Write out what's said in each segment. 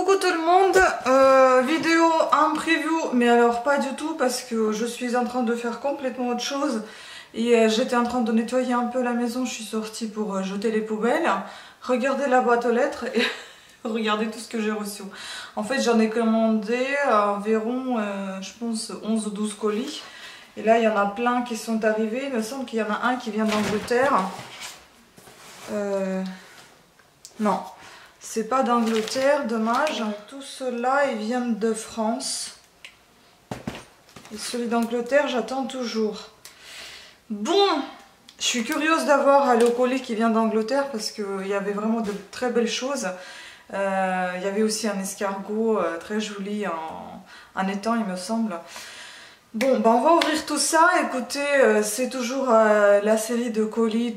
Coucou tout le monde, vidéo en preview, mais alors pas du tout parce que je suis en train de faire complètement autre chose et j'étais en train de nettoyer un peu la maison, je suis sortie pour jeter les poubelles, regarder la boîte aux lettres et regardez tout ce que j'ai reçu. En fait j'en ai commandé environ je pense 11 ou 12 colis et là il y en a plein qui sont arrivés, il me semble qu'il y en a un qui vient d'Angleterre. Non. C'est pas d'Angleterre, dommage. Tout cela, ils viennent de France. Et celui d'Angleterre, j'attends toujours. Bon, je suis curieuse d'avoir le colis qui vient d'Angleterre parce qu'il y avait vraiment de très belles choses. Il y avait aussi un escargot très joli en étang, il me semble. Bon, ben on va ouvrir tout ça. Écoutez, c'est toujours la série de colis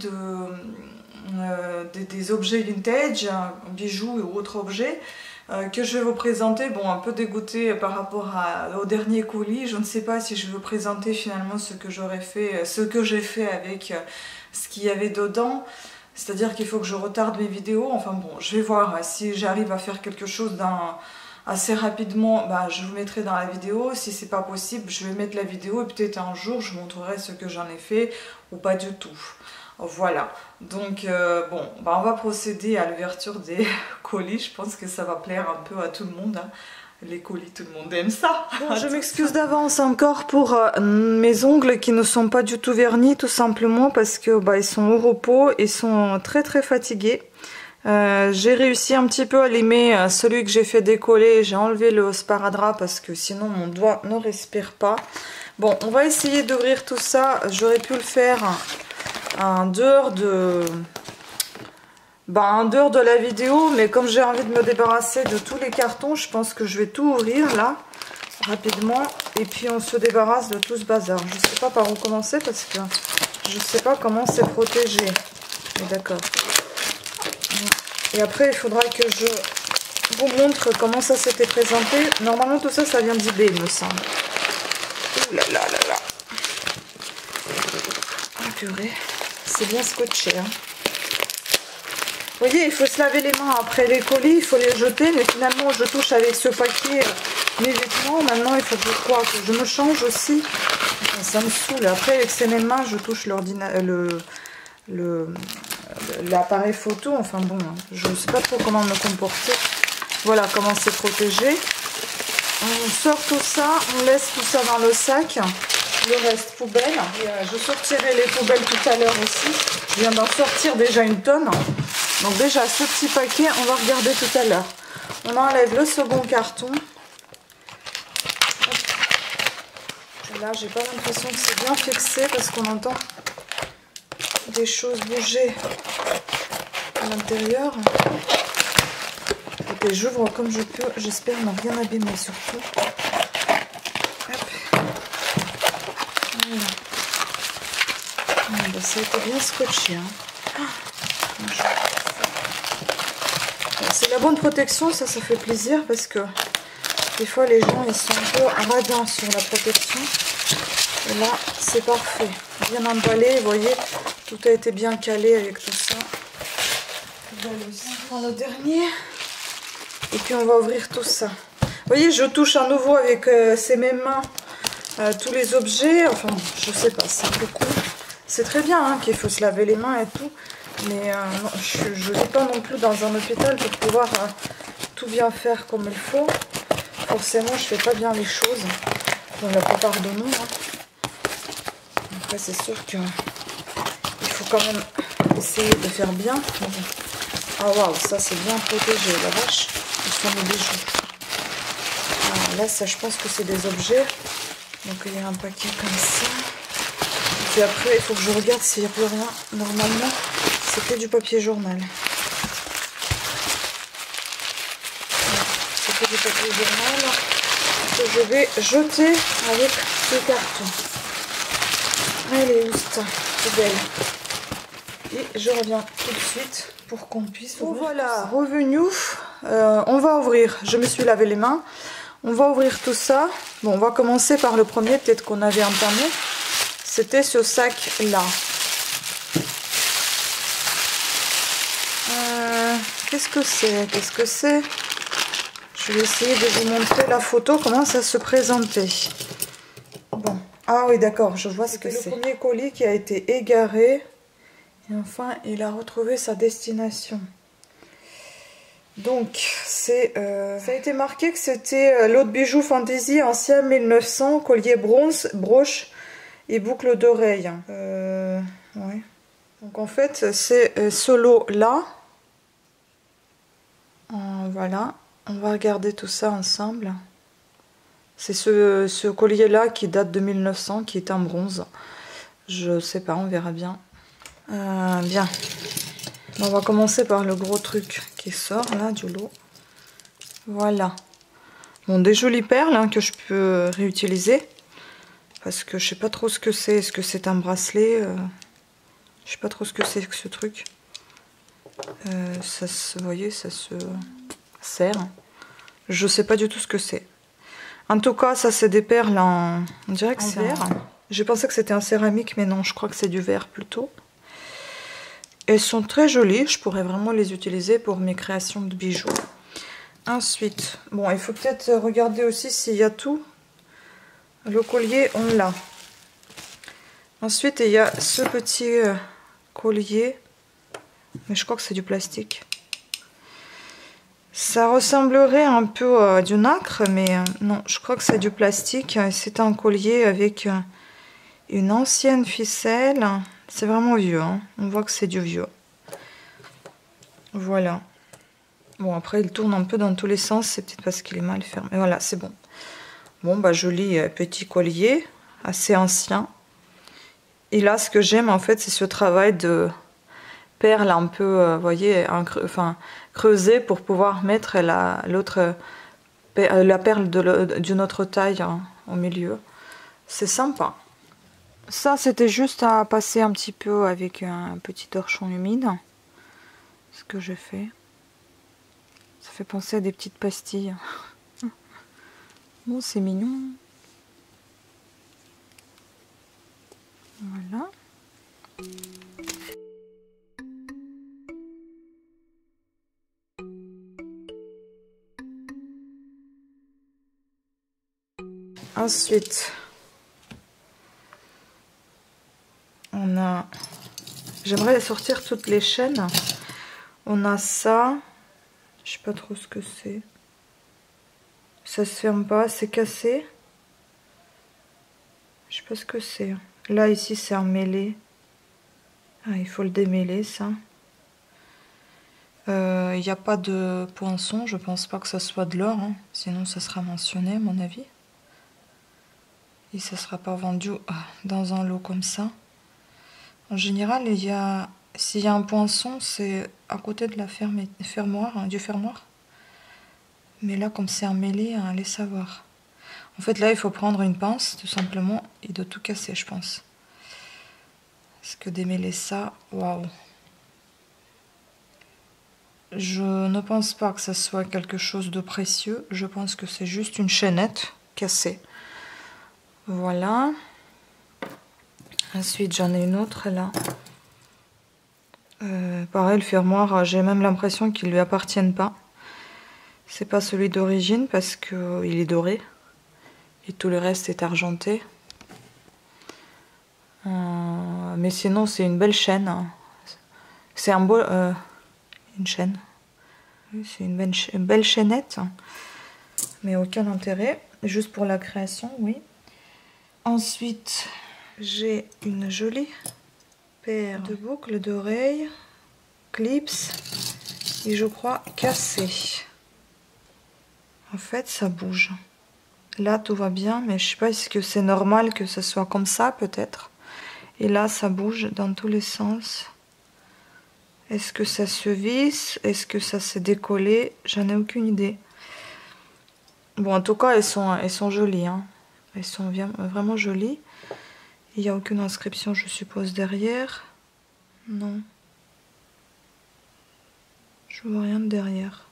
des objets vintage, bijoux ou autres objets que je vais vous présenter. Bon, un peu dégoûtée par rapport au dernier colis, je ne sais pas si je vais vous présenter finalement ce que j'aurais fait, ce que j'ai fait avec ce qu'il y avait dedans, c'est à dire qu'il faut que je retarde mes vidéos. Enfin bon, je vais voir si j'arrive à faire quelque chose assez rapidement, bah, je vous mettrai dans la vidéo. Si c'est pas possible, je vais mettre la vidéo et peut-être un jour je montrerai ce que j'en ai fait ou pas du tout. Voilà, donc bon, bah on va procéder à l'ouverture des colis. Je pense que ça va plaire un peu à tout le monde, hein. Les colis, tout le monde aime ça. Bon, je m'excuse d'avance encore pour mes ongles qui ne sont pas du tout vernis, tout simplement parce que bah, ils sont au repos et sont très très fatigués. J'ai réussi un petit peu à limer celui que j'ai fait décoller. J'ai enlevé le sparadrap parce que sinon mon doigt ne respire pas. Bon, on va essayer d'ouvrir tout ça. J'aurais pu le faire en dehors de la vidéo, mais comme j'ai envie de me débarrasser de tous les cartons, je pense que je vais tout ouvrir là rapidement et puis on se débarrasse de tout ce bazar. Je sais pas par où commencer parce que je sais pas comment c'est protégé. D'accord. Et après il faudra que je vous montre comment ça s'était présenté. Normalement tout ça, ça vient d'eBay, il me semble. Ouh là là là là. Ah purée. C'est bien scotché, hein. Vous voyez, il faut se laver les mains après les colis, il faut les jeter, mais finalement je touche avec ce paquet mes vêtements. Maintenant il faut que je me change aussi. Enfin, ça me saoule. Après avec ces mêmes mains je touche l'appareil photo. Enfin bon, je ne sais pas trop comment me comporter. Voilà comment c'est protégé. On sort tout ça, on laisse tout ça dans le sac. Le reste poubelle, et je sortirai les poubelles tout à l'heure aussi. Je viens d'en sortir déjà une tonne. Donc déjà ce petit paquet, on va regarder tout à l'heure. On enlève le second carton. Et là, j'ai pas l'impression que c'est bien fixé parce qu'on entend des choses bouger à l'intérieur. Et j'ouvre comme je peux. J'espère ne rien abîmer surtout. Voilà, ça a été bien scotché, hein. C'est la bonne protection, ça fait plaisir parce que des fois les gens ils sont un peu radins sur la protection. Et là c'est parfait, bien emballé, vous voyez, tout a été bien calé avec tout ça. On prend le dernier et puis on va ouvrir tout ça. Vous voyez, je touche à nouveau avec ces mêmes mains tous les objets. Enfin je sais pas, c'est un peu cool. C'est très bien hein, qu'il faut se laver les mains et tout, mais non, je ne vis pas non plus dans un hôpital pour pouvoir tout bien faire comme il faut. Forcément, je fais pas bien les choses, dans la plupart de nous. Hein. Après, c'est sûr qu'il faut quand même essayer de faire bien. Ah waouh, ça c'est bien protégé, la vache, ce sont mes bijoux. Alors, là, ça, je pense que c'est des objets. Donc, il y a un paquet comme ça. Et après, il faut que je regarde s'il n'y a plus rien. Normalement, c'est que du papier journal. C'est que du papier journal que je vais jeter avec ce carton. Allez, où ça? Poubelle. Et je reviens tout de suite pour qu'on puisse ouvrir. Voilà, revenu. On va ouvrir. Je me suis lavé les mains. On va ouvrir tout ça. Bon, on va commencer par le premier, peut-être qu'on avait entamé. C'était ce sac-là. Qu'est-ce que c'est? Qu'est-ce que c'est? Je vais essayer de vous montrer la photo, comment ça se présentait. Bon. Ah oui, d'accord, je vois ce que c'est. Le premier colis qui a été égaré. Et enfin, il a retrouvé sa destination. Donc, ça a été marqué que c'était lot de bijoux Fantaisie ancien 1900, collier bronze, broche et boucle d'oreille. Ouais. Donc en fait, c'est ce lot-là. Voilà, on va regarder tout ça ensemble. C'est ce collier-là qui date de 1900, qui est en bronze. Je sais pas, on verra bien. Bien. On va commencer par le gros truc qui sort là du lot. Voilà. Bon, des jolies perles hein, que je peux réutiliser. Parce que je sais pas trop ce que c'est. Est-ce que c'est un bracelet je sais pas trop ce que c'est que ce truc. Vous voyez, ça se serre. Je sais pas du tout ce que c'est. En tout cas, ça c'est des perles en... On dirait que c'est verre. J'ai pensé que c'était en céramique, mais non, je crois que c'est du verre plutôt. Elles sont très jolies, je pourrais vraiment les utiliser pour mes créations de bijoux. Ensuite, bon, il faut peut-être regarder aussi s'il y a tout. Le collier, on l'a. Ensuite, il y a ce petit collier, mais je crois que c'est du plastique. Ça ressemblerait un peu à du nacre, mais non, je crois que c'est du plastique. C'est un collier avec une ancienne ficelle. C'est vraiment vieux, hein. On voit que c'est du vieux. Voilà. Bon, après, il tourne un peu dans tous les sens. C'est peut-être parce qu'il est mal fermé. Voilà, c'est bon. Bon, bah, joli petit collier, assez ancien. Et là, ce que j'aime, en fait, c'est ce travail de perles un peu, vous voyez, creusé pour pouvoir mettre la perle d'une autre taille hein, au milieu. C'est sympa. Ça, c'était juste à passer un petit peu avec un petit torchon humide. Ce que j'ai fait. Ça fait penser à des petites pastilles. Bon, c'est mignon. Voilà. Ensuite, on a... J'aimerais sortir toutes les chaînes. On a ça. Je sais pas trop ce que c'est. Ça se ferme pas, c'est cassé. Je sais pas ce que c'est. Là, ici, c'est un mêlé. Ah, il faut le démêler, ça. Il n'y a pas de poinçon. Je pense pas que ça soit de l'or. Hein. Sinon, ça sera mentionné, à mon avis. Et ça sera pas vendu dans un lot comme ça. En général, s'il y a un poinçon, c'est à côté de la fermoir, hein, du fermoir. Mais là, comme c'est un mêlé, allez savoir. En fait, là, il faut prendre une pince, tout simplement, et de tout casser, je pense. Parce que démêler ça, waouh. Je ne pense pas que ça soit quelque chose de précieux. Je pense que c'est juste une chaînette cassée. Voilà. Ensuite, j'en ai une autre, là. Pareil, le fermoir, j'ai même l'impression qu'il ne lui appartienne pas. C'est pas celui d'origine parce qu'il est doré. Et tout le reste est argenté. Mais sinon, c'est une belle chaîne. C'est un beau... une chaîne. Oui, c'est une belle chaînette. Mais aucun intérêt. Juste pour la création, oui. Ensuite, j'ai une jolie paire de boucles d'oreilles. Clips. Et je crois cassées. En fait, ça bouge. Là, tout va bien, mais je sais pas, est-ce que c'est normal que ce soit comme ça, peut-être. Et là, ça bouge dans tous les sens. Est-ce que ça se visse? Est-ce que ça s'est décollé? J'en ai aucune idée. Bon, en tout cas, elles sont jolies. Hein. Elles sont vraiment jolies. Il n'y a aucune inscription, je suppose, derrière. Non. Je vois rien de derrière.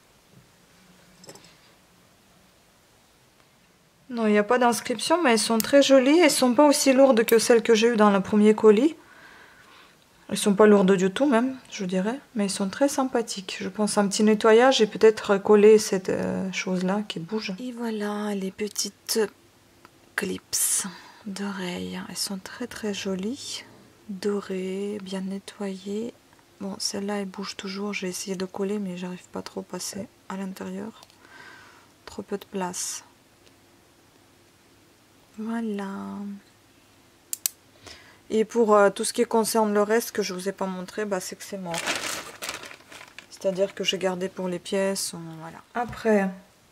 Non, il n'y a pas d'inscription, mais elles sont très jolies. Elles ne sont pas aussi lourdes que celles que j'ai eues dans le premier colis. Ils sont pas lourds du tout même, je dirais, mais ils sont très sympathiques. Je pense un petit nettoyage et peut-être coller cette chose-là qui bouge. Et voilà les petites clips d'oreilles. Elles sont très très jolies, dorées, bien nettoyées. Bon, celle-là elle bouge toujours. J'ai essayé de coller, mais j'arrive pas trop à passer à l'intérieur. Trop peu de place. Voilà. Et pour tout ce qui concerne le reste que je vous ai pas montré, bah, c'est que c'est mort. C'est-à-dire que j'ai gardé pour les pièces. Voilà. Après,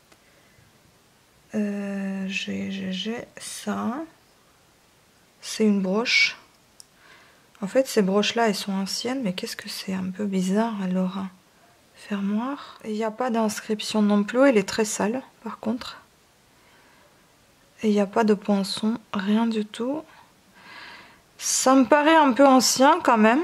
j'ai ça. C'est une broche. En fait, ces broches-là, elles sont anciennes, mais qu'est-ce que c'est un peu bizarre alors. Fermoir. Il n'y a pas d'inscription non plus, elle est très sale par contre. Et il n'y a pas de poinçon, rien du tout. Ça me paraît un peu ancien quand même.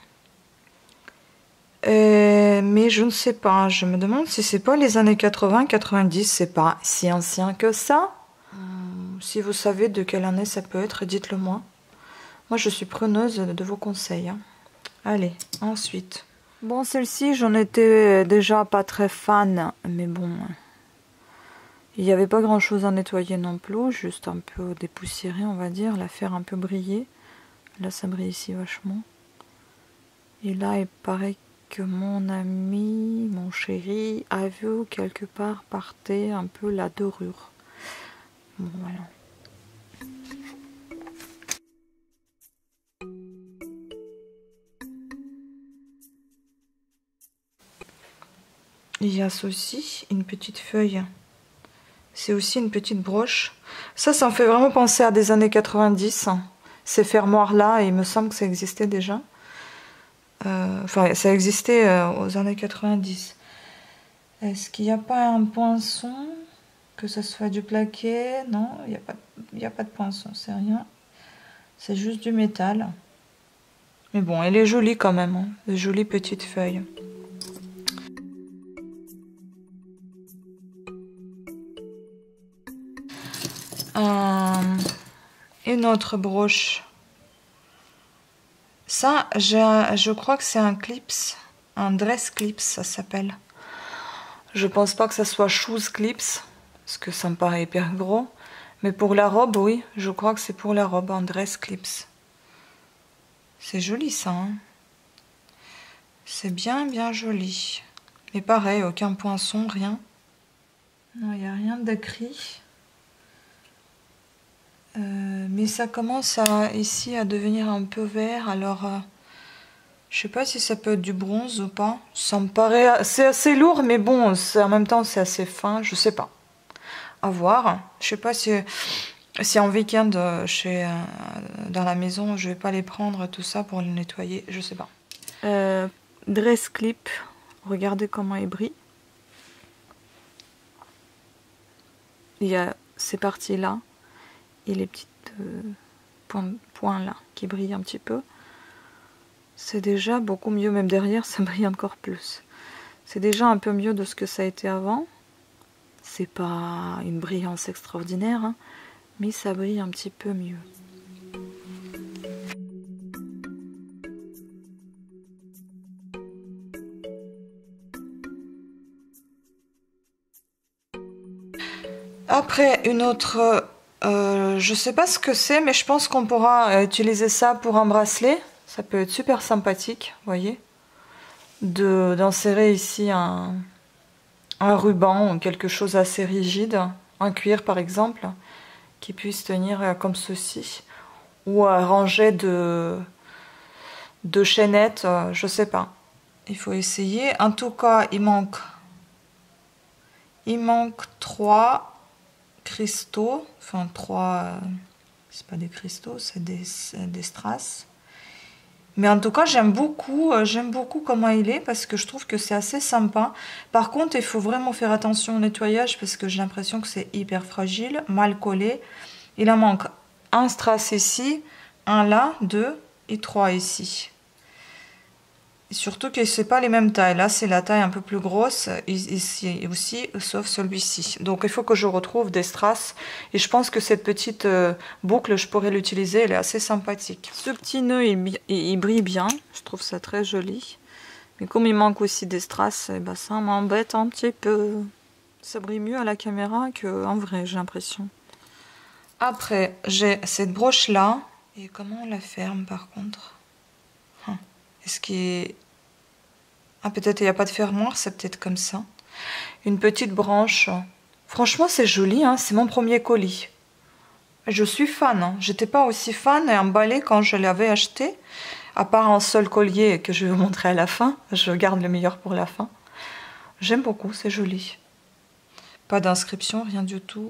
Mais je ne sais pas, je me demande si c'est pas les années 80-90, c'est pas si ancien que ça. Si vous savez de quelle année ça peut être, dites-le moi. Moi je suis preneuse de vos conseils. Hein. Allez, ensuite. Bon, celle-ci, j'en étais déjà pas très fan, mais bon, il n'y avait pas grand-chose à nettoyer non plus, juste un peu dépoussiérer, on va dire, la faire un peu briller. Là, ça brille ici vachement. Et là, il paraît que mon ami, mon chéri, a vu quelque part partait un peu la dorure. Bon, voilà. Il y a aussi une petite feuille. C'est aussi une petite broche. Ça me fait vraiment penser à des années 90. Ces fermoirs-là, il me semble que ça existait déjà. Enfin, ça existait aux années 90. Est-ce qu'il n'y a pas un poinçon? Que ce soit du plaqué? Non, il n'y a pas de poinçon, c'est rien. C'est juste du métal. Mais bon, elle est jolie quand même. Hein. Une jolie petite feuille. Une autre broche. Ça, je crois que c'est un clips. Un dress clips, ça s'appelle. Je pense pas que ça soit shoes clips. Parce que ça me paraît hyper gros. Mais pour la robe, oui. Je crois que c'est pour la robe, un dress clips. C'est joli ça. Hein. C'est bien, bien joli. Mais pareil, aucun poinçon, rien. Non, il n'y a rien d'écrit. Mais ça commence ici à devenir un peu vert. Alors, je sais pas si ça peut être du bronze ou pas. Ça me paraît... C'est assez lourd, mais bon, en même temps, c'est assez fin. Je sais pas. À voir. Je sais pas si en week-end, dans la maison, je vais pas les prendre, tout ça, pour les nettoyer. Je sais pas. Dress clip. Regardez comment il brille. Il y a ces parties-là. Et les petites points là qui brillent un petit peu. C'est déjà beaucoup mieux, même derrière ça brille encore plus. C'est déjà un peu mieux de ce que ça a été avant. C'est pas une brillance extraordinaire, hein, mais ça brille un petit peu mieux. Après une autre... je sais pas ce que c'est, mais je pense qu'on pourra utiliser ça pour un bracelet. Ça peut être super sympathique, vous voyez. D'insérer ici un ruban ou quelque chose assez rigide, un cuir par exemple, qui puisse tenir comme ceci. Ou un rangé de chaînettes, je sais pas. Il faut essayer. En tout cas, il manque 3 cristaux, enfin 3, c'est pas des cristaux, c'est des strass. Mais en tout cas, j'aime beaucoup comment il est parce que je trouve que c'est assez sympa. Par contre, il faut vraiment faire attention au nettoyage parce que j'ai l'impression que c'est hyper fragile, mal collé. Il en manque un strass ici, un là, 2 et 3 ici. Surtout que c'est pas les mêmes tailles. Là, c'est la taille un peu plus grosse ici aussi, sauf celui-ci. Donc, il faut que je retrouve des strass. Et je pense que cette petite boucle, je pourrais l'utiliser. Elle est assez sympathique. Ce petit nœud, il brille bien. Je trouve ça très joli. Mais comme il manque aussi des strass, eh ben, ça m'embête un petit peu. Ça brille mieux à la caméra qu'en vrai, j'ai l'impression. Après, j'ai cette broche-là. Et comment on la ferme, par contre? Est-ce qu'il est... Ah, peut-être il n'y a pas de fermoir, c'est peut-être comme ça. Une petite branche. Franchement, c'est joli, hein, c'est mon premier colis. Je suis fan, hein. J'étais pas aussi fan et emballée quand je l'avais acheté. À part un seul collier que je vais vous montrer à la fin. Je garde le meilleur pour la fin. J'aime beaucoup, c'est joli. Pas d'inscription, rien du tout.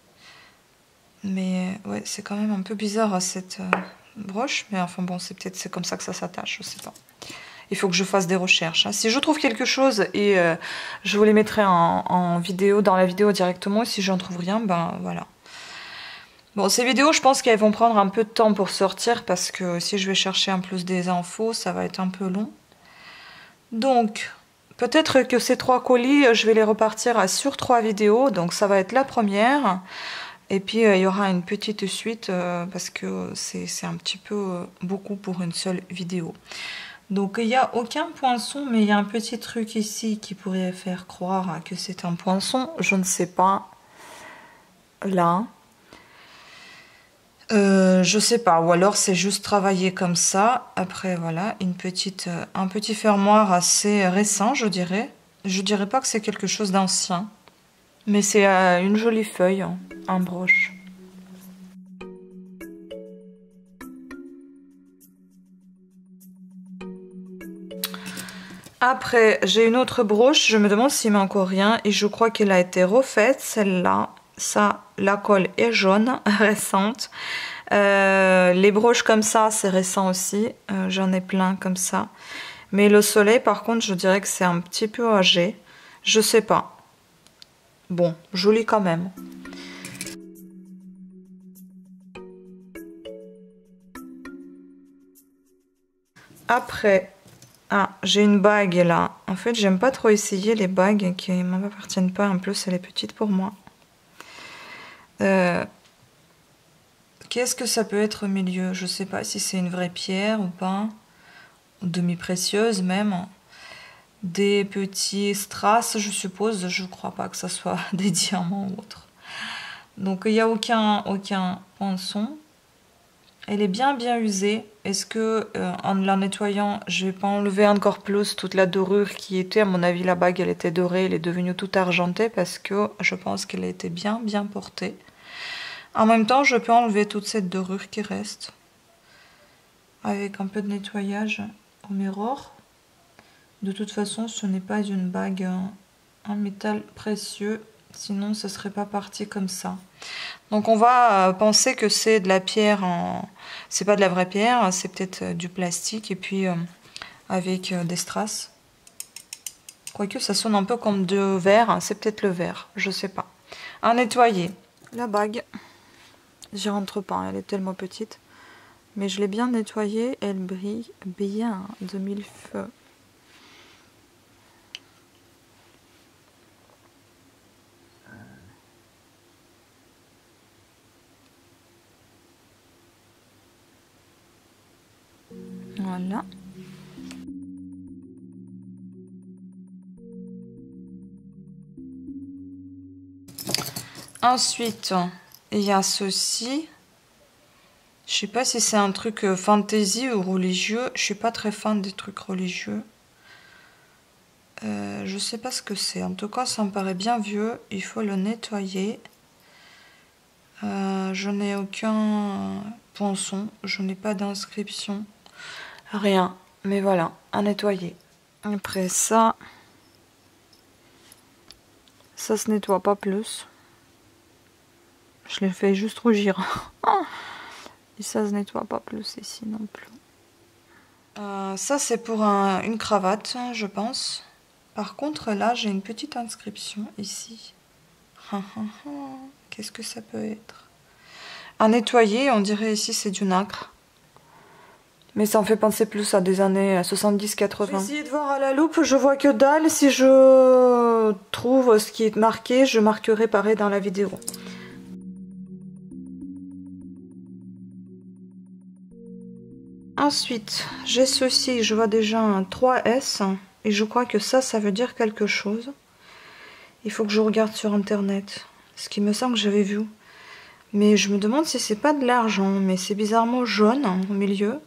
Mais ouais, c'est quand même un peu bizarre cette broche. Mais enfin bon, c'est comme ça que ça s'attache, je sais pas. Il faut que je fasse des recherches. Hein. Si je trouve quelque chose et je vous les mettrai en vidéo, dans la vidéo directement. Si j'en trouve rien, ben voilà. Bon, ces vidéos, je pense qu'elles vont prendre un peu de temps pour sortir parce que si je vais chercher en plus des infos, ça va être un peu long. Donc, peut-être que ces 3 colis, je vais les repartir sur 3 vidéos. Donc, ça va être la première. Et puis, il y aura une petite suite parce que c'est un petit peu beaucoup pour une seule vidéo. Donc il n'y a aucun poinçon, mais il y a un petit truc ici qui pourrait faire croire que c'est un poinçon. Je ne sais pas. Là. Je sais pas. Ou alors c'est juste travaillé comme ça. Après voilà, un petit fermoir assez récent, je dirais. Je dirais pas que c'est quelque chose d'ancien. Mais c'est une jolie feuille en broche. Après, j'ai une autre broche, je me demande s'il met encore rien et je crois qu'elle a été refaite, celle-là. Ça, la colle est jaune, récente. Les broches comme ça, c'est récent aussi. J'en ai plein comme ça. Mais le soleil, par contre, je dirais que c'est un petit peu âgé. Je sais pas. Bon, joli quand même. Après... Ah, j'ai une bague là. En fait, j'aime pas trop essayer les bagues qui ne m'appartiennent pas. En plus, elle est petite pour moi. Qu'est-ce que ça peut être au milieu? Je sais pas si c'est une vraie pierre ou pas. Demi-précieuse même. Des petits strass, je suppose. Je crois pas que ça soit des diamants ou autre. Donc, il n'y a aucun poinçon. Elle est bien usée. Est-ce que en la nettoyant, je vais pas enlever encore plus toute la dorure qui était? À mon avis, la bague, elle était dorée, elle est devenue toute argentée parce que je pense qu'elle a été bien portée. En même temps, je peux enlever toute cette dorure qui reste avec un peu de nettoyage au miroir. De toute façon, ce n'est pas une bague en métal précieux, sinon ce serait pas parti comme ça. Donc on va penser que c'est de la pierre c'est pas de la vraie pierre, c'est peut-être du plastique et puis avec des strass. Quoique ça sonne un peu comme de verre, hein, c'est peut-être le verre, je sais pas. À nettoyer. La bague, j'y rentre pas, elle est tellement petite. Mais je l'ai bien nettoyée, elle brille bien de mille feux. Voilà. Ensuite, il y a ceci. Je sais pas si c'est un truc fantasy ou religieux. Je suis pas très fan des trucs religieux. Je sais pas ce que c'est. En tout cas, ça me paraît bien vieux. Il faut le nettoyer. Je n'ai aucun poinçon. Je n'ai pas d'inscription. Rien. Mais voilà, à nettoyer. Après ça, ça se nettoie pas plus. Je l'ai fait juste rougir. Et ça se nettoie pas plus ici non plus. Ça c'est pour une cravate, je pense. Par contre là, j'ai une petite inscription ici. Qu'est-ce que ça peut être? À nettoyer, on dirait ici c'est du nacre. Mais ça me fait penser plus à des années 70-80. Je vais essayer de voir à la loupe, je vois que dalle. Si je trouve ce qui est marqué, je marquerai pareil dans la vidéo. Ensuite, j'ai ceci, je vois déjà un 3S. Et je crois que ça veut dire quelque chose. Il faut que je regarde sur internet. Ce qui me semble que j'avais vu. Mais je me demande si c'est pas de l'argent. Mais c'est bizarrement jaune au milieu.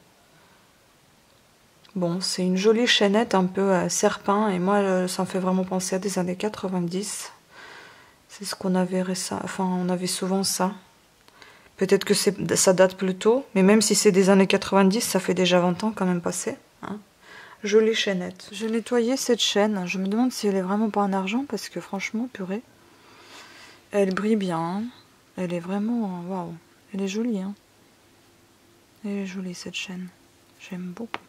Bon, c'est une jolie chaînette un peu serpent. Et moi, ça me fait vraiment penser à des années 90. C'est ce qu'on avait récemment. Enfin, on avait souvent ça. Peut-être que ça date plus tôt. Mais même si c'est des années 90, ça fait déjà 20 ans quand même passé. Hein. Jolie chaînette. J'ai nettoyé cette chaîne. Je me demande si elle est vraiment pas en argent. Parce que franchement, purée. Elle brille bien. Hein. Elle est vraiment... Waouh. Elle est jolie. Hein. Elle est jolie cette chaîne. J'aime beaucoup.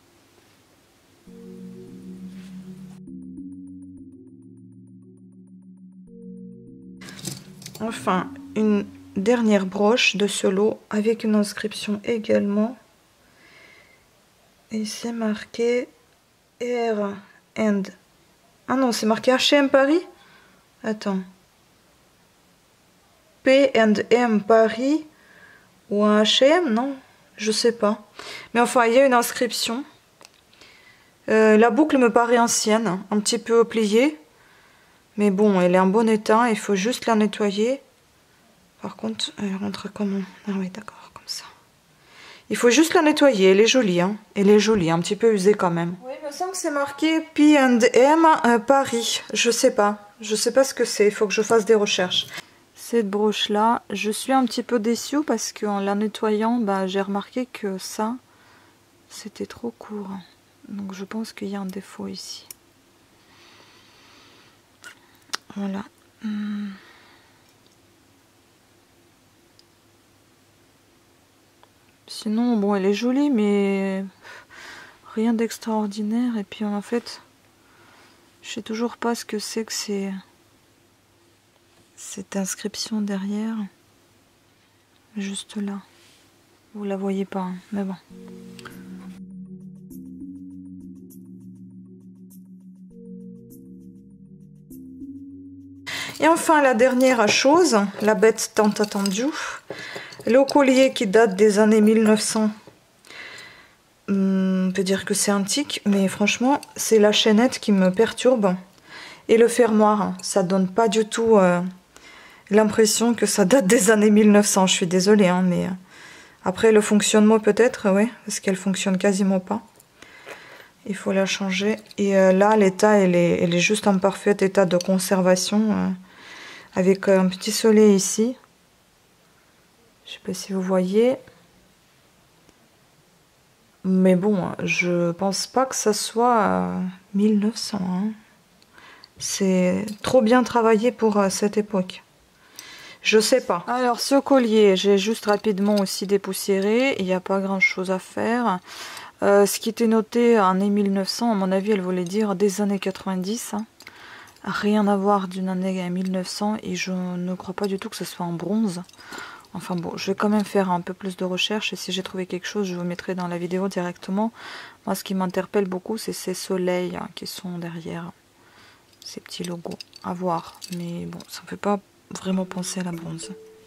Enfin, une dernière broche de ce lot avec une inscription également. Et c'est marqué R and... Ah non, c'est marqué H&M Paris. Attends. P&M Paris ou un H&M, non? Je sais pas. Mais enfin, il y a une inscription. La boucle me paraît ancienne, un petit peu pliée. Mais bon, elle est en bon état, il faut juste la nettoyer. Par contre, elle rentre comment? Ah oui, d'accord, comme ça. Il faut juste la nettoyer, elle est jolie. Hein. Elle est jolie, un petit peu usée quand même. Oui, il me semble que c'est marqué P&M Paris. Je sais pas ce que c'est, il faut que je fasse des recherches. Cette broche-là, je suis un petit peu déçue parce qu'en la nettoyant, bah, j'ai remarqué que ça, c'était trop court. Donc je pense qu'il y a un défaut ici. Voilà. Sinon, bon, elle est jolie, mais rien d'extraordinaire. Et puis en fait, je sais toujours pas ce que c'est cette inscription derrière. Juste là. Vous la voyez pas, hein, mais bon. Et enfin, la dernière chose, la bête tant attendue, le collier qui date des années 1900. On peut dire que c'est antique, mais franchement, c'est la chaînette qui me perturbe. Et le fermoir, ça donne pas du tout l'impression que ça date des années 1900. Je suis désolée, hein, mais après le fonctionnement peut-être, oui, parce qu'elle fonctionne quasiment pas. Il faut la changer. Et là, l'état, elle est juste en parfait état de conservation. Avec un petit soleil ici. Je sais pas si vous voyez. Mais bon, je pense pas que ça soit 1900. Hein. C'est trop bien travaillé pour cette époque. Je sais pas. Alors ce collier, j'ai juste rapidement aussi dépoussiéré. Il n'y a pas grand chose à faire. Ce qui était noté en année 1900, à mon avis, elle voulait dire des années 90. Hein. Rien à voir d'une année 1900 et je ne crois pas du tout que ce soit en bronze. Enfin bon, je vais quand même faire un peu plus de recherche et si j'ai trouvé quelque chose, je vous mettrai dans la vidéo directement. Moi, ce qui m'interpelle beaucoup, c'est ces soleils qui sont derrière. Ces petits logos à voir. Mais bon, ça ne fait pas vraiment penser à la bronze.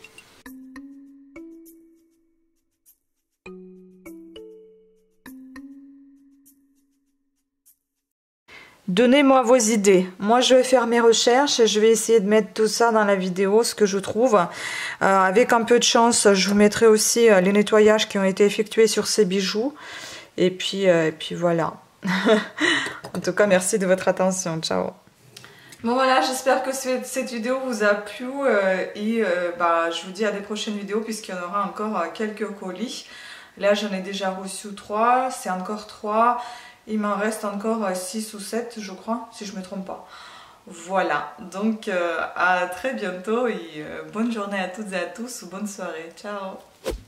Donnez-moi vos idées. Moi, je vais faire mes recherches et je vais essayer de mettre tout ça dans la vidéo, ce que je trouve. Avec un peu de chance, je vous mettrai aussi les nettoyages qui ont été effectués sur ces bijoux. Et puis voilà. En tout cas, merci de votre attention. Ciao. Bon voilà, j'espère que cette vidéo vous a plu je vous dis à des prochaines vidéos puisqu'il y en aura encore quelques colis. Là, j'en ai déjà reçu 3, c'est encore 3. Il m'en reste encore 6 ou 7, je crois, si je ne me trompe pas. Voilà, donc à très bientôt et bonne journée à toutes et à tous ou bonne soirée. Ciao!